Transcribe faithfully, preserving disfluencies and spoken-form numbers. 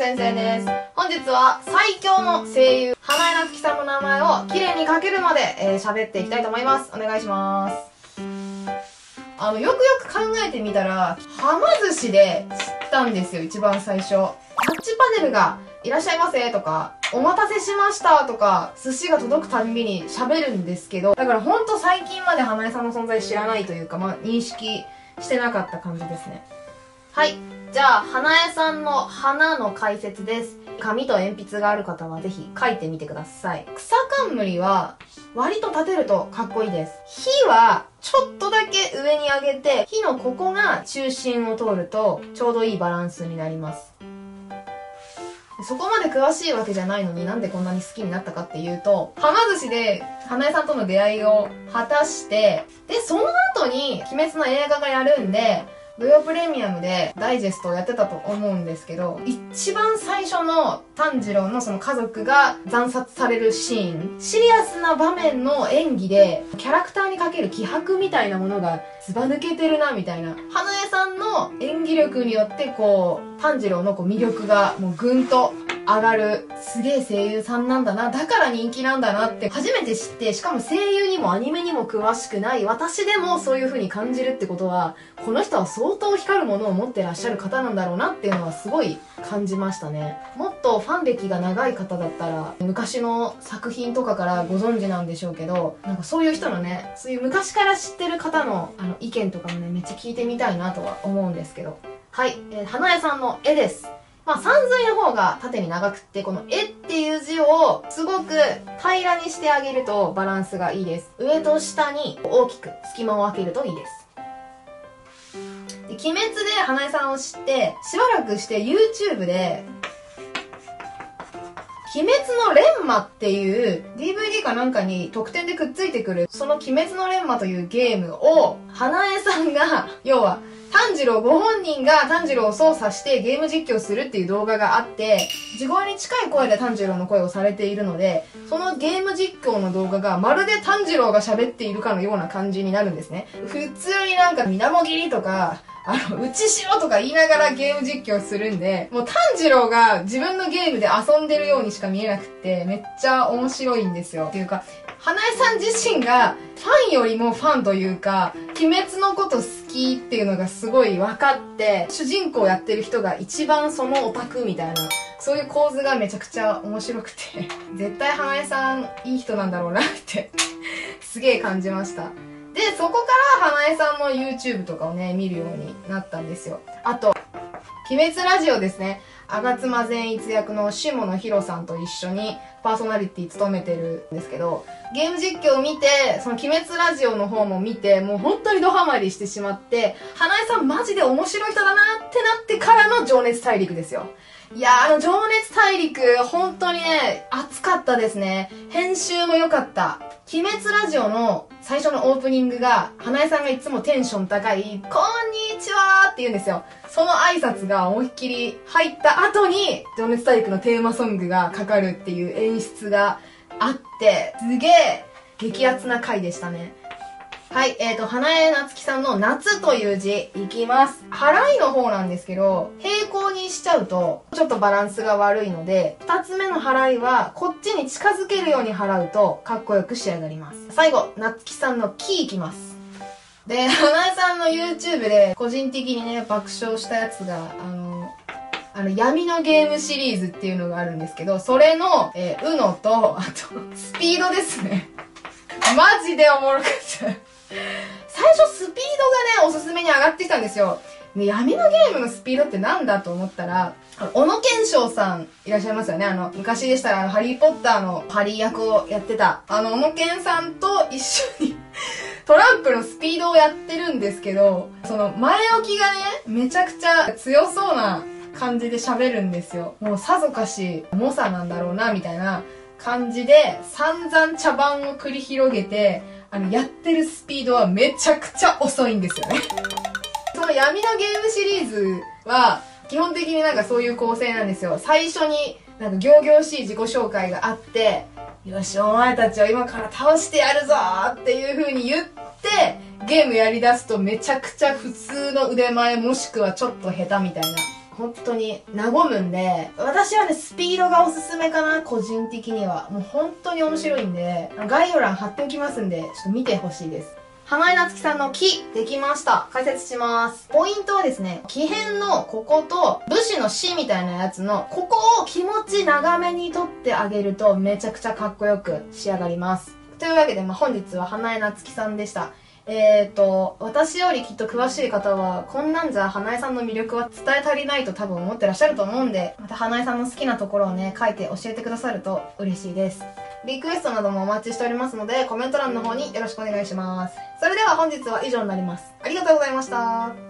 先生です。本日は最強の声優、花江夏樹さんの名前を綺麗に書けるまで喋、えー、っていきたいと思います。お願いします。あの、よくよく考えてみたら、はま寿司で知ったんですよ、一番最初。タッチパネルが、いらっしゃいませとか、お待たせしましたとか、寿司が届くたんびに喋るんですけど、だからほんと最近まで花江さんの存在知らないというか、まあ、認識してなかった感じですね。はい。じゃあ、花江さんの花の解説です。紙と鉛筆がある方はぜひ書いてみてください。草冠は割と立てるとかっこいいです。火はちょっとだけ上に上げて、火のここが中心を通るとちょうどいいバランスになります。そこまで詳しいわけじゃないのになんでこんなに好きになったかっていうと、はま寿司で花江さんとの出会いを果たして、で、その後に鬼滅の映画がやるんで、土曜プレミアムでダイジェストをやってたと思うんですけど、一番最初の炭治郎のその家族が惨殺されるシーン、シリアスな場面の演技で、キャラクターにかける気迫みたいなものがずば抜けてるな、みたいな。花江さんの演技力によって、こう、炭治郎のこう魅力がもうぐんと上がる、すげえ声優さんなんだな、だから人気なんだなって初めて知って、しかも声優にもアニメにも詳しくない私でもそういう風に感じるってことは、この人は相当光るものを持ってらっしゃる方なんだろうなっていうのはすごい感じましたね。もっとファン歴が長い方だったら、昔の作品とかからご存知なんでしょうけど、なんかそういう人のね、そういう昔から知ってる方のあの意見とかもね、めっちゃ聞いてみたいなとは思うんですけど。はい、えー、花江さんの絵です。まあ、さんずいの方が縦に長くって、この絵っていう字をすごく平らにしてあげるとバランスがいいです。上と下に大きく隙間を空けるといいです。で、鬼滅で花江さんを知って、しばらくして YouTube で、鬼滅の錬磨っていう ディーブイディー かなんかに特典でくっついてくる、その鬼滅の錬磨というゲームを、花江さんが、要は、炭治郎ご本人が炭治郎を操作してゲーム実況するっていう動画があって、地声に近い声で炭治郎の声をされているので、そのゲーム実況の動画がまるで炭治郎が喋っているかのような感じになるんですね。普通になんか水面切りとか、あの、打ちしろとか言いながらゲーム実況するんで、もう炭治郎が自分のゲームで遊んでるようにしか見えなくって、めっちゃ面白いんですよ。っていうか、花江さん自身がファンよりもファンというか、鬼滅のこと好きっていうのがすごい分かって、主人公やってる人が一番そのオタクみたいな、そういう構図がめちゃくちゃ面白くて、絶対花江さんいい人なんだろうなって、すげえ感じました。で、そこから花江さんの YouTube とかをね、見るようになったんですよ。あと、鬼滅ラジオですね。吾妻善逸役の下野紘さんと一緒にパーソナリティ務めてるんですけど、ゲーム実況を見て、その鬼滅ラジオの方も見て、もう本当にドハマりしてしまって、花江さんマジで面白い人だなってなってからの情熱大陸ですよ。いやー、あの情熱大陸、本当にね、熱かったですね。編集も良かった。鬼滅ラジオの最初のオープニングが、花江さんがいつもテンション高い、こんにちはーって言うんですよ。その挨拶が思いっきり入った後に、情熱大陸のテーマソングがかかるっていう演出があって、すげえ激アツな回でしたね。はい、えーと、花江夏樹さんの夏という字、いきます。払いの方なんですけど、平行にしちゃうと、ちょっとバランスが悪いので、二つ目の払いは、こっちに近づけるように払うと、かっこよく仕上がります。最後、夏樹さんのキいきます。で、花江さんの YouTube で、個人的にね、爆笑したやつが、あの、あの、闇のゲームシリーズっていうのがあるんですけど、それの、えー、ウノと、あと、スピードですね。マジでおもろかった。最初スピードがね、おすすめに上がってきたんですよ。ね、闇のゲームのスピードってなんだと思ったら、小野賢章さんいらっしゃいますよね。あの、昔でしたら、あの、ハリーポッターのハリー役をやってた、あの、小野賢さんと一緒にトランプのスピードをやってるんですけど、その前置きがね、めちゃくちゃ強そうな感じで喋るんですよ。もうさぞかし、猛者なんだろうな、みたいな感じで、散々茶番を繰り広げて、あの、やってるスピードはめちゃくちゃ遅いんですよね。その闇のゲームシリーズは、基本的になんかそういう構成なんですよ。最初になんか仰々しい自己紹介があって、よし、お前たちを今から倒してやるぞーっていう風に言って、ゲームやり出すとめちゃくちゃ普通の腕前もしくはちょっと下手みたいな本当に和むんで、私はね、スピードがおすすめかな、個人的には。もう本当に面白いんで、概要欄貼っておきますんで、ちょっと見てほしいです。花江夏樹さんの木、できました。解説します。ポイントはですね、木片のここと武士の死みたいなやつのここを気持ち長めに取ってあげるとめちゃくちゃかっこよく仕上がります。というわけで、まあ、本日は花江夏樹さんでした。えーと、私よりきっと詳しい方は、こんなんじゃ花江さんの魅力は伝え足りないと多分思ってらっしゃると思うんで、また花江さんの好きなところをね、書いて教えてくださると嬉しいです。リクエストなどもお待ちしておりますので、コメント欄の方によろしくお願いします。それでは本日は以上になります。ありがとうございました。